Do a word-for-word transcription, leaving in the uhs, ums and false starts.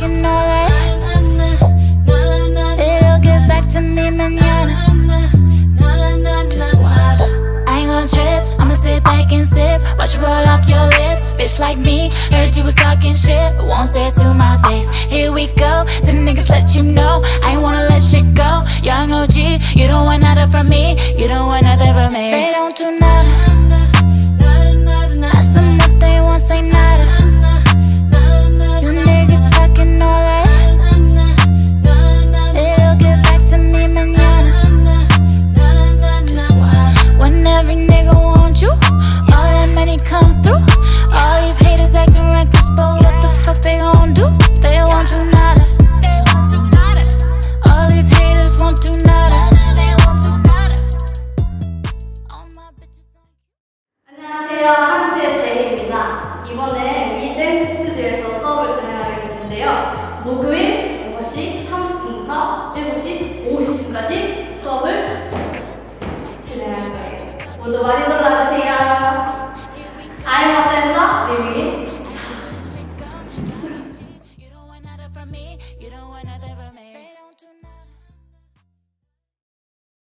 talking all that. It'll get back to me mañana. Just watch. I ain't gon' trip, I'ma sit back and sip. Watch you roll off your lips. Bitch like me, heard you was talking shit, but won't say it to my face. Here we go, the niggas let you know I ain't wanna let shit go. Young O G, you don't want nada from me, you don't want nothing from me. They don't do nada. Ask them what they want, say nada. You niggas talking all that. It'll get back to me mañana. Just watch. When every nigga want you, all that money come through. All these haters acting reckless, but what the fuck they gon' do? They won't do nada. They won't do nada. All these haters won't do nada. They won't do nada. All my bitches. 안녕하세요, 한트의 제이입니다. 이번에 위댄스 스튜디오에서 수업을 진행하게 됐는데요. 목요일 여섯 시 삼십 분부터 일곱 시 오십 분까지 수업을 진행할 거예요. 모두 많이 놀러와주세요.